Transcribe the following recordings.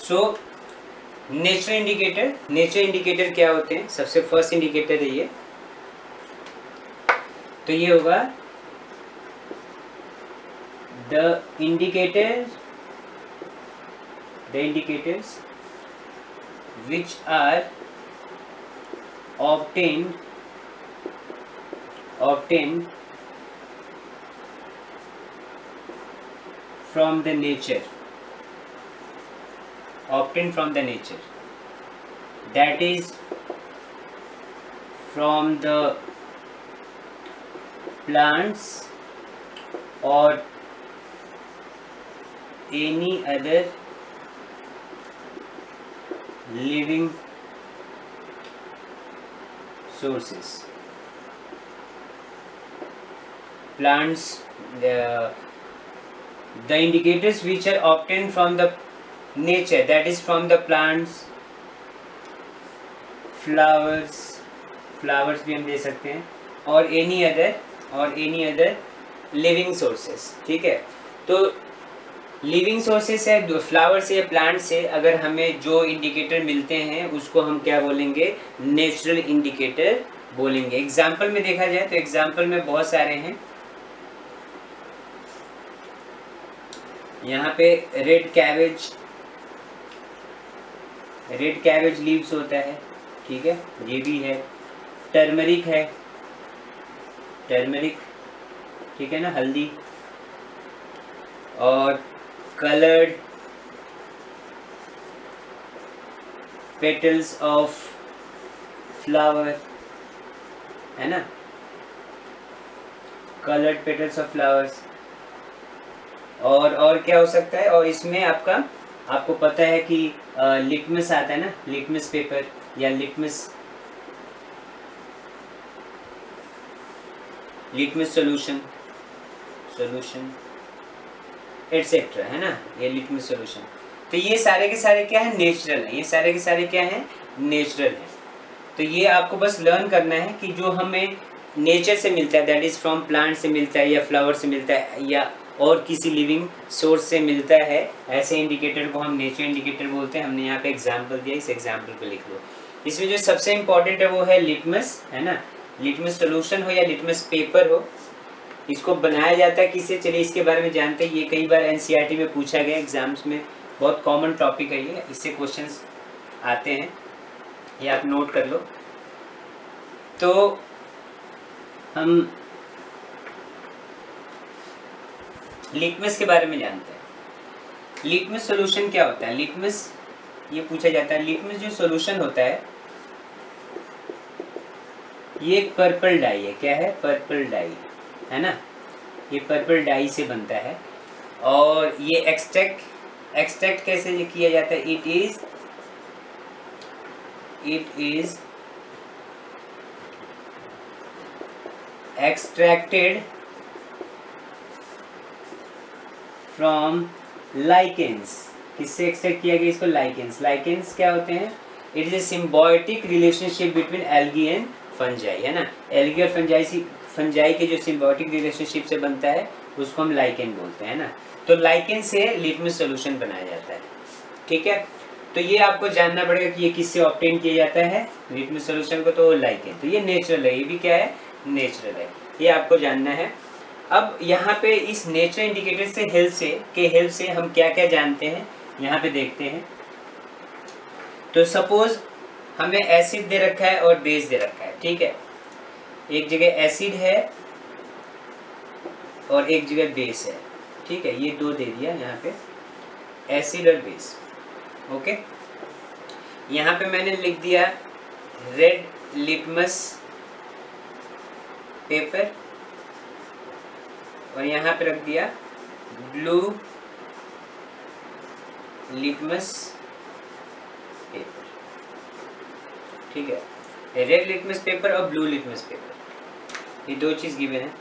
So nature indicator क्या होते हैं? सबसे फर्स्ट इंडिकेटर है ये, तो ये होगा the indicators which are obtained from the nature, that is from the plants or any other living sources. Plants, the indicators which are obtained from the nature, that is from the plants, flowers भी हम दे सकते हैं, और any other living sources. ठीक है, तो living sources है, flower से या प्लांट से अगर हमें जो इंडिकेटर मिलते हैं उसको हम क्या बोलेंगे? नेचुरल इंडिकेटर बोलेंगे. एग्जाम्पल में देखा जाए तो एग्जाम्पल में बहुत सारे हैं. यहाँ पे रेड कैबेज लीव्स होता है. ठीक है, ये भी है. टर्मरिक है, ठीक है ना, हल्दी. और colored petals of flower है ना, colored petals of flowers. और क्या हो सकता है? और इसमें आपको पता है कि लिटमस आता है ना, लिटमस पेपर या लिटमस सॉल्यूशन एटसेट्रा है ना, ये लिटमस सॉल्यूशन. तो ये सारे के सारे क्या है? नेचुरल है. नेचुरल है. तो ये आपको बस लर्न करना है कि जो हमें नेचर से मिलता है, दैट इज फ्रॉम प्लांट से मिलता है या फ्लावर से मिलता है या और किसी लिविंग सोर्स से मिलता है, ऐसे इंडिकेटर को हम नेचर इंडिकेटर बोलते हैं. हमने यहाँ पे एग्जाम्पल दिया, इस एग्जाम्पल को लिख लो. इसमें जो सबसे इम्पोर्टेंट है वो है लिटमस, है ना. लिटमस सोल्यूशन हो या लिटमस पेपर हो, इसको बनाया जाता है किससे? चलिए इसके बारे में जानते हैं. ये कई बार एनसीईआरटी में पूछा गया, एग्जाम्स में बहुत कॉमन टॉपिक है ये, इससे क्वेश्चंस आते हैं, ये आप नोट कर लो. तो हम लिटमस के बारे में जानते हैं. लिटमस सॉल्यूशन क्या होता है? लिटमस ये पूछा जाता है. लिटमस जो सॉल्यूशन होता है ये एक पर्पल डाई है. क्या है? पर्पल डाई है ना. ये पर्पल डाई से बनता है. और ये एक्सट्रैक्ट कैसे किया जाता है? It is extracted from lichens. किससे एक्सट्रैक्ट किया गया इसको? लाइकेंस क्या होते हैं? It is a symbiotic relationship between algae and fungi, है ना. एल्गी और फंजाई के जो सिम्बायोटिक रिलेशनशिप से बनता है उसको हम लाइकेन बोलते हैं ना. तो लाइकेन से लिटमस सॉल्यूशन बनाया जाता है. ठीक है, तो ये आपको जानना पड़ेगा कि ये किससे ऑब्टेन किया जाता है लिटमस सॉल्यूशन को. तो लाइकेन, तो ये नेचुरल है, ये भी क्या है? नेचुरल है. ये आपको जानना है. अब यहाँ पे इस नेचुरल इंडिकेटर से हेल्प से हम क्या क्या जानते हैं यहाँ पे देखते हैं. तो सपोज हमें एसिड दे रखा है और बेस दे रखा है. ठीक है, एक जगह एसिड है और एक जगह बेस है. ठीक है, ये दो दे दिया यहाँ पे, एसिड और बेस. ओके, यहाँ पे मैंने लिख दिया रेड लिटमस पेपर और यहाँ पे रख दिया ब्लू लिटमस पेपर. ठीक है, रेड लिटमस पेपर और ब्लू लिटमस पेपर, ये दो चीज़ गिवन है.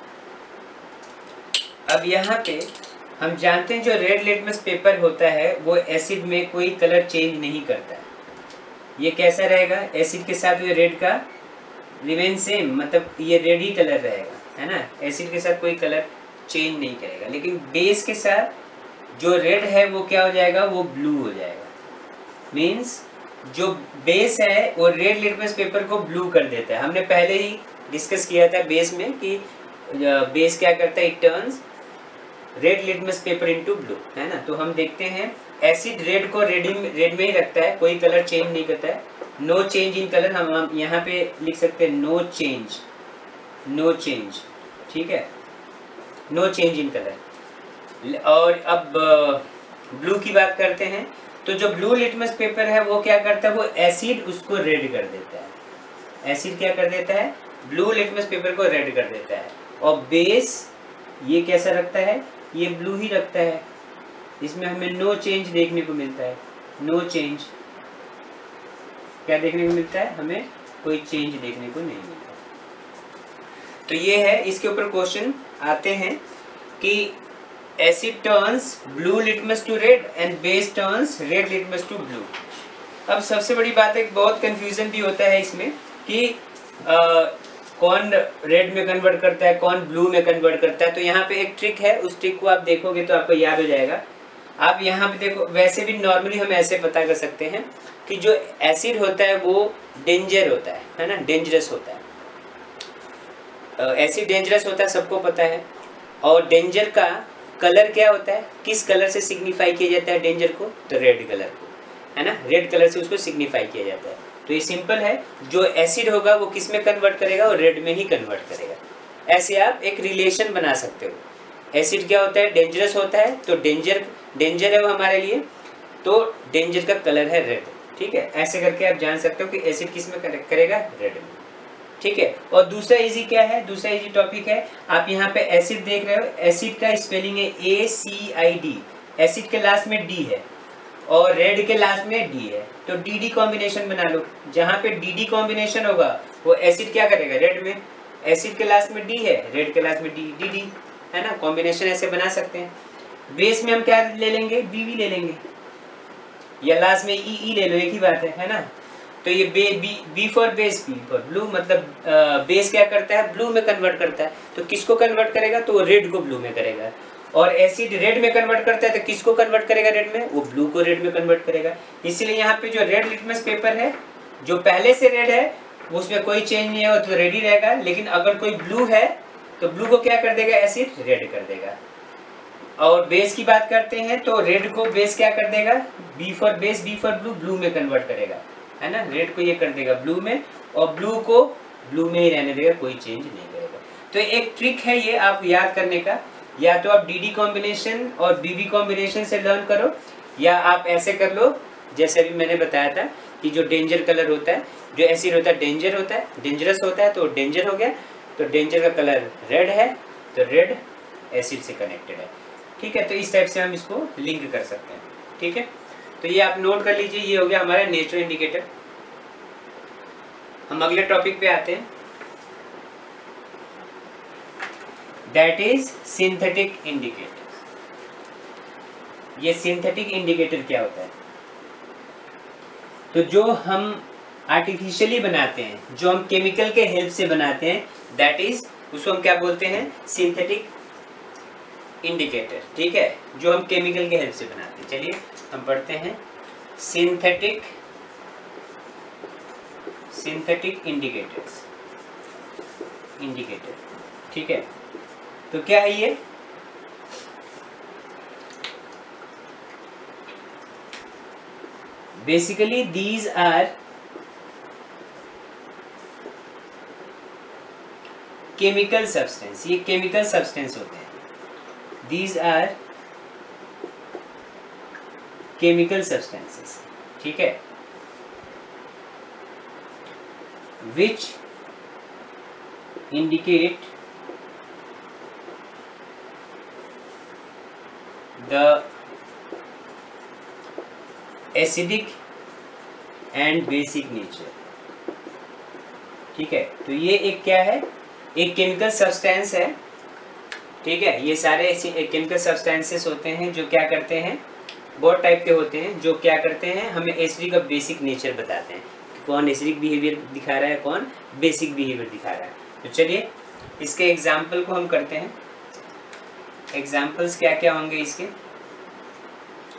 अब यहाँ पे हम जानते हैं जो रेड लिटमस पेपर होता है वो एसिड में कोई कलर चेंज नहीं करता है. ये कैसा रहेगा? एसिड के साथ ये रेड का रिमेन सेम, मतलब ये रेड ही कलर रहेगा, है ना. एसिड के साथ कोई कलर चेंज नहीं करेगा. लेकिन बेस के साथ जो रेड है वो क्या हो जाएगा? वो ब्लू हो जाएगा. मीन्स जो बेस है वो रेड लिटमस पेपर को ब्लू कर देता है। हमने पहले ही डिस्कस किया था बेस में कि बेस क्या करता है, it turns red litmus paper into blue, है ना। तो हम देखते हैं एसिड रेड को रेड में ही रखता है, कोई कलर चेंज नहीं करता है। नो चेंज इन कलर हम यहाँ पे लिख सकते हैं नो चेंज, नो चेंज, ठीक है, नो चेंज इन कलर। और अब ब्लू की बात करते हैं, तो जो ब्लू लिटमस पेपर है वो क्या करता है, वो एसिड उसको रेड कर देता है। एसिड क्या कर देता है, ब्लू लिटमस पेपर को रेड कर देता है। और बेस ये कैसा रखता है, ये ब्लू ही रखता है। इसमें हमें नो चेंज देखने को मिलता है, नो चेंज। क्या देखने को मिलता है, हमें कोई चेंज देखने को नहीं मिलता। तो ये है, इसके ऊपर क्वेश्चन आते हैं कि acid turns blue litmus to red and base turns red litmus to blue. अब सबसे बड़ी बात है, बहुत कंफ्यूजन भी होता है इसमें कि कौन रेड में कन्वर्ट करता है, कौन ब्लू में कन्वर्ट करता है। तो यहाँ पे एक ट्रिक है, उस ट्रिक को आप देखोगे तो आपको याद हो जाएगा। आप यहाँ पे देखो, वैसे भी नॉर्मली हम ऐसे पता कर सकते हैं कि जो एसिड होता है वो डेंजर होता है ना, डेंजरस होता है। एसिड डेंजरस होता है, सबको पता है। और डेंजर का कलर क्या होता है, किस कलर से सिग्निफाई किया जाता है डेंजर को, तो रेड कलर को, है ना, रेड कलर से उसको सिग्निफाई किया जाता है। तो ये सिंपल है, जो एसिड होगा वो किस में कन्वर्ट करेगा, और रेड में ही कन्वर्ट करेगा। ऐसे आप एक रिलेशन बना सकते हो। एसिड क्या होता है, डेंजरस होता है, तो डेंजर है वो हमारे लिए, तो डेंजर का कलर है रेड, ठीक है। ऐसे करके आप जान सकते हो कि एसिड किस में करेगा, रेड में, ठीक है। और दूसरा इजी क्या है, दूसरा इजी टॉपिक है, आप यहाँ पे एसिड देख रहे हो, एसिड का स्पेलिंग है ACID, एसिड के लास्ट में D है और रेड के लास्ट में D है, तो DD कॉम्बिनेशन बना लो। जहाँ पे DD कॉम्बिनेशन होगा वो एसिड क्या करेगा, रेड में। एसिड के लास्ट में D है, रेड के लास्ट में DD, है ना। कॉम्बिनेशन ऐसे बना सकते हैं। बेस में हम क्या ले लेंगे, BB ले लेंगे, या लास्ट में EE ले लो, एक ही बात है ना। तो ये B for base, B for blue, मतलब बेस क्या करता है, ब्लू में कन्वर्ट करता है। तो किसको कन्वर्ट करेगा, तो रेड को ब्लू में करेगा। और एसिड रेड में कन्वर्ट करता है, तो किसको कन्वर्ट करेगा रेड में, वो ब्लू को रेड में कन्वर्ट करेगा। इसीलिए यहाँ पे जो रेड लिटमस पेपर है, जो पहले से रेड है उसमें कोई चेंज नहीं है, तो रेड ही रहेगा। लेकिन अगर कोई ब्लू है तो ब्लू को क्या कर देगा, एसिड रेड कर देगा। और बेस की बात करते हैं, तो रेड को बेस क्या कर देगा, B for base, B for blue, blue में कन्वर्ट करेगा, है ना। रेड को ये कर देगा ब्लू में, और ब्लू को ब्लू में ही रहने देगा, कोई चेंज नहीं करेगा। तो एक ट्रिक है ये आप याद करने का, या तो आप DD कॉम्बिनेशन और BB कॉम्बिनेशन से लर्न करो, या आप ऐसे कर लो जैसे अभी मैंने बताया था कि जो डेंजर कलर होता है, जो एसिड होता है डेंजर होता है, डेंजरस होता है, तो डेंजर हो गया। तो डेंजर का कलर रेड है, तो रेड एसिड से कनेक्टेड है, ठीक है। तो इस टाइप से हम इसको लिंक कर सकते हैं, ठीक है। तो ये आप नोट कर लीजिए, ये हो गया हमारा नेचुरल इंडिकेटर। हम अगले टॉपिक पे आते हैं, दैट इज सिंथेटिक इंडिकेटर। ये सिंथेटिक इंडिकेटर क्या होता है, तो जो हम आर्टिफिशियली बनाते हैं, जो हम केमिकल के हेल्प से बनाते हैं, दैट इज, उसको हम क्या बोलते हैं, सिंथेटिक इंडिकेटर, ठीक है, जो हम केमिकल के हेल्प से बनाते हैं। चलिए हम पढ़ते हैं, सिंथेटिक इंडिकेटर्स, इंडिकेटर, ठीक है। तो क्या है ये, basically these are chemical substance, ये केमिकल सब्सटेंस होते हैं। दीज आर केमिकल सब्सटेंसेस, ठीक है, which indicate the acidic and basic nature, ठीक है। तो ये एक क्या है, एक केमिकल सब्सटेंस है, ठीक है। ये सारे केमिकल सब्सटेंसेस होते हैं जो क्या करते हैं, बहुत टाइप के होते हैं, जो क्या करते हैं, हमें एसिडिक का बेसिक नेचर बताते हैं, कौन एसिडिक बिहेवियर दिखा रहा है, कौन बेसिक बिहेवियर दिखा रहा है। तो चलिए इसके एग्जाम्पल को हम करते हैं। एग्जाम्पल्स क्या क्या होंगे इसके,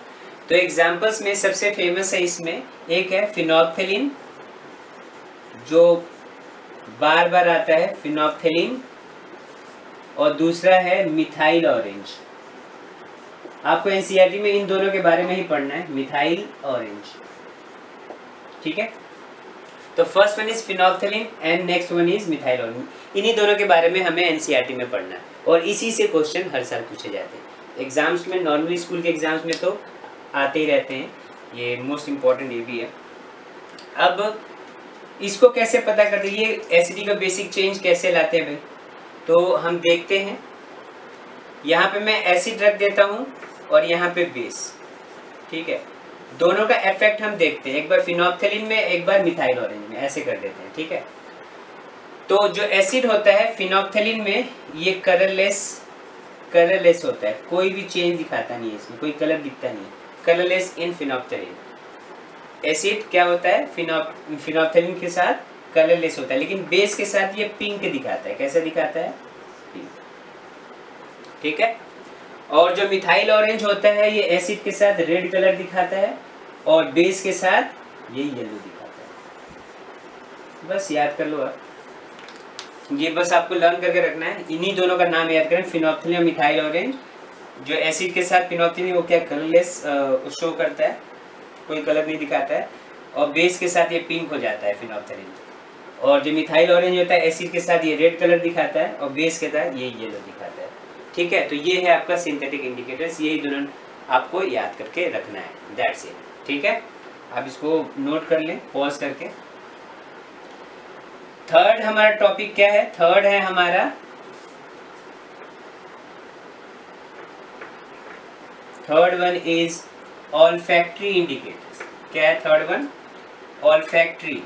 तो एग्जाम्पल्स में सबसे फेमस है इसमें एक है फिनोल्फथालीन, जो बार बार आता है फिनोल्फथालीन, और दूसरा है मिथाइल ऑरेंज। आपको एनसीईआरटी में इन दोनों के बारे में ही पढ़ना है, मिथाइल ऑरेंज, ठीक है। तो first one is phenolphthalein and next one is methyl orange. इन्हीं दोनों के बारे में हमें एनसीईआरटी में पढ़ना है और इसी से क्वेश्चन हर साल पूछे जाते हैं एग्जाम्स में। नॉर्मली स्कूल के एग्जाम्स में तो आते ही रहते हैं, ये मोस्ट इम्पॉर्टेंट ये भी है। अब इसको कैसे पता करते हैं, ये एसिडी का बेसिक चेंज कैसे लाते हैं भाई, तो हम देखते हैं। यहाँ पे मैं एसिड रख देता हूँ और यहाँ पे बेस, ठीक है। दोनों का इफेक्ट हम देखते हैं, एक बार फिनोल्फथालीन में एक बार मिथाइल ऑरेंज में, ऐसे कर देते हैं, ठीक है। तो जो एसिड होता है फिनोल्फथालीन में, ये कलरलेस होता है, कोई भी चेंज दिखाता नहीं है इसमें, कोई कलर दिखता नहीं है, कलरलेस इन फिनोल्फथालीन। एसिड क्या होता है फिनोल्फथालीन के साथ कलरलेस होता है, लेकिन बेस के साथ ये पिंक दिखाता है। कैसे दिखाता है? पिंक, ठीक है। और जो मिथाइल ऑरेंज होता है ये एसिड के साथ रेड कलर दिखाता है और बेस के साथ ये येलो दिखाता है। बस याद कर लो आप, ये बस आपको लर्न करके रखना है। इन्हीं दोनों का नाम याद करें, फिनोल्फथालीन और मिथाइल ऑरेंज। जो एसिड के साथ फिनोल्फथालीन वो क्या कलरलेस शो करता है, कोई कलर नहीं दिखाता है, और बेस के साथ ये पिंक हो जाता है फिनोल्फथालीन। और जो मिथाइल ऑरेंज होता है एसिड के साथ ये रेड कलर दिखाता है और बेस के साथ ये येलो दिखाता है, ठीक है। तो ये है आपका सिंथेटिक इंडिकेटर्स, यही दोनों आपको याद करके रखना है, दैट्स इट, ठीक है। आप इसको नोट कर लें पॉज करके। थर्ड हमारा टॉपिक क्या है? थर्ड है हमारा third one is olfactory indicators. क्या है third one? Olfactory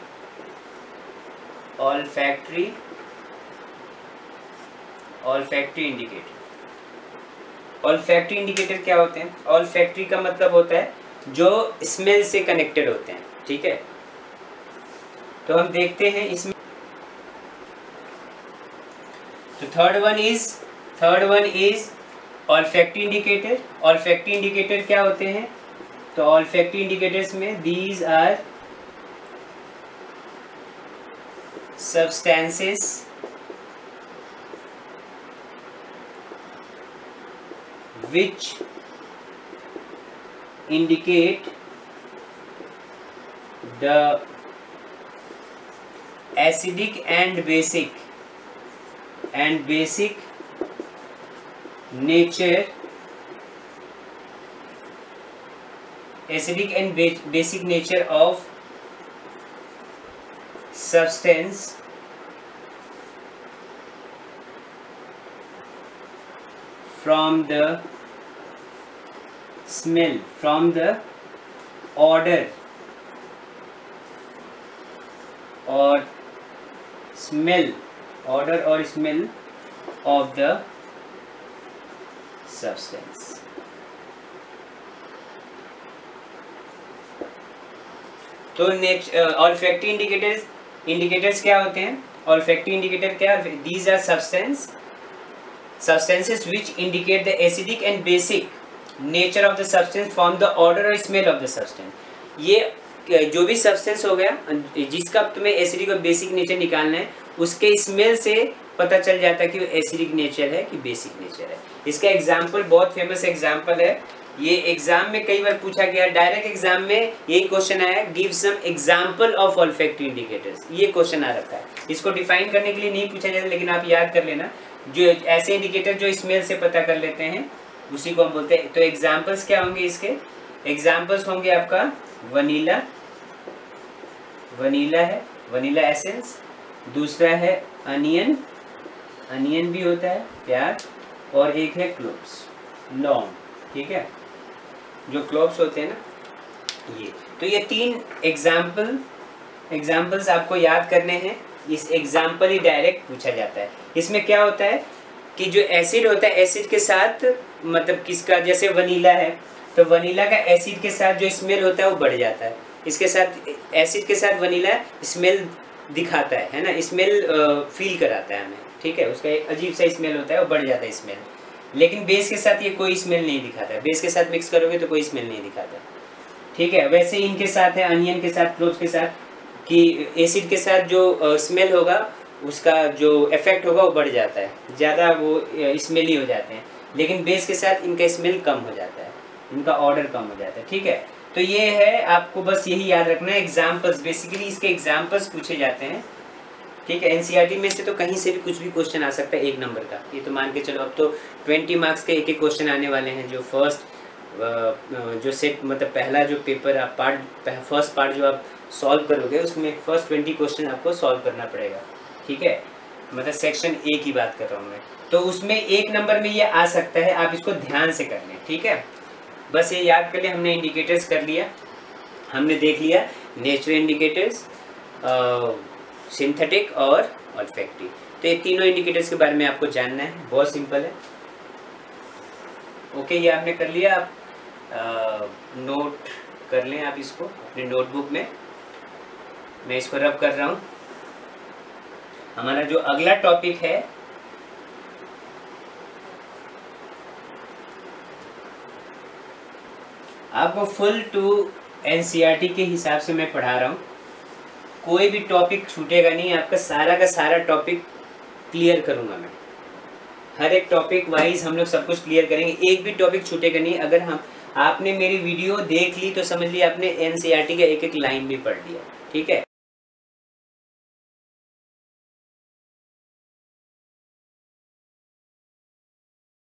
indicator. Olfactory indicator क्या होते हैं? ऑल्फैक्टरी का मतलब होता है जो स्मेल से कनेक्टेड होते हैं, ठीक है। तो हम देखते हैं इसमें, तो third one is olfactory indicator. Olfactory indicator क्या होते हैं? तो ऑल्फैक्टरी इंडिकेटर्स में these are substances which indicate the acidic and basic nature, acidic and basic nature of substance from the smell, from the odor or smell of the substance। तो olfactory indicators क्या होते हैं? Olfactory indicator क्या? These are substances which indicate the acidic and basic nature of the substance from the odor or smell of the substance। ये जो भी substance हो गया जिसका तुम्हें एसिडिक और बेसिक नेचर निकालना है, उसके स्मेल से पता चल जाता है कि वो एसिडिक नेचर है कि बेसिक नेचर है। इसका एग्जाम्पल बहुत फेमस एग्जाम्पल है, ये एग्जाम में कई बार पूछा गया, डायरेक्ट एग्जाम में यही क्वेश्चन आया, give some example of olfactory indicators. ये क्वेश्चन आ रखा है, इसको डिफाइन करने के लिए नहीं पूछा जाता, लेकिन आप याद कर लेना, जो ऐसे इंडिकेटर जो स्मेल से पता कर लेते हैं उसी को हम बोलते हैं। तो एग्जाम्पल्स क्या होंगे इसके? एग्जाम्पल्स होंगे आपका वनीला है, वनीला एसेंस। दूसरा है अनियन भी होता है, प्याज। और एक है क्लोव्स, लौंग, ठीक है, जो क्लोव्स होते हैं ना ये। तो ये तीन एग्जाम्पल्स आपको याद करने हैं। इस एग्जाम्पल ही डायरेक्ट पूछा जाता है। इसमें क्या होता है कि जो एसिड होता है, एसिड के साथ मतलब किसका, जैसे वनीला है तो वनीला का एसिड के साथ जो स्मेल होता है वो बढ़ जाता है। इसके साथ एसिड के साथ वनीला स्मेल दिखाता है ना, स्मेल फील कराता है हमें, ठीक है, उसका एक अजीब सा स्मेल होता है, वो बढ़ जाता है स्मेल। लेकिन बेस के साथ ये कोई स्मेल नहीं दिखाता है, बेस के साथ मिक्स करोगे तो कोई स्मेल नहीं दिखाता है। ठीक है। वैसे इनके साथ है अनियन के साथ, क्लोव्स के साथ, कि एसिड के साथ जो स्मेल होगा उसका जो इफेक्ट होगा वो बढ़ जाता है, ज़्यादा वो स्मेली हो जाते हैं, लेकिन बेस के साथ इनका स्मेल कम हो जाता है, इनका ऑर्डर कम हो जाता है। ठीक है, तो ये है, आपको बस यही याद रखना है। एग्जाम्पल्स, बेसिकली इसके एग्जाम्पल्स पूछे जाते हैं। ठीक है, एनसीईआरटी में से तो कहीं से भी कुछ भी क्वेश्चन आ सकता है 1 नंबर का, ये तो मान के चलो। अब तो 20 मार्क्स के एक क्वेश्चन आने वाले हैं। जो फर्स्ट जो सेट, मतलब पहला जो पेपर आप फर्स्ट पार्ट जो आप सॉल्व करोगे उसमें फर्स्ट 20 क्वेश्चन आपको सॉल्व करना पड़ेगा। ठीक है, मतलब सेक्शन ए की बात कर रहा हूँ मैं, तो उसमें 1 नंबर में ये आ सकता है, आप इसको ध्यान से कर लें। ठीक है, बस ये याद कर लिया। हमने इंडिकेटर्स कर लिया, हमने देख लिया नेचुरल इंडिकेटर्स, सिंथेटिक और ऑल्फैक्टिव। तो ये तीनों इंडिकेटर्स के बारे में आपको जानना है, बहुत सिंपल है। ओके, ये आपने कर लिया। आप नोट कर लें आप इसको अपने नोटबुक में। मैं इसको रब कर रहा हूँ। हमारा जो अगला टॉपिक है आपको फुल टू एनसीईआरटी के हिसाब से मैं पढ़ा रहा हूँ, कोई भी टॉपिक छूटेगा नहीं, आपका सारा का सारा टॉपिक क्लियर करूँगा मैं। हर एक टॉपिक वाइज हम लोग सब कुछ क्लियर करेंगे, एक भी टॉपिक छूटेगा नहीं। अगर आपने मेरी वीडियो देख ली तो समझ लिया आपने एनसीईआरटी का एक एक लाइन भी पढ़ लिया। ठीक है।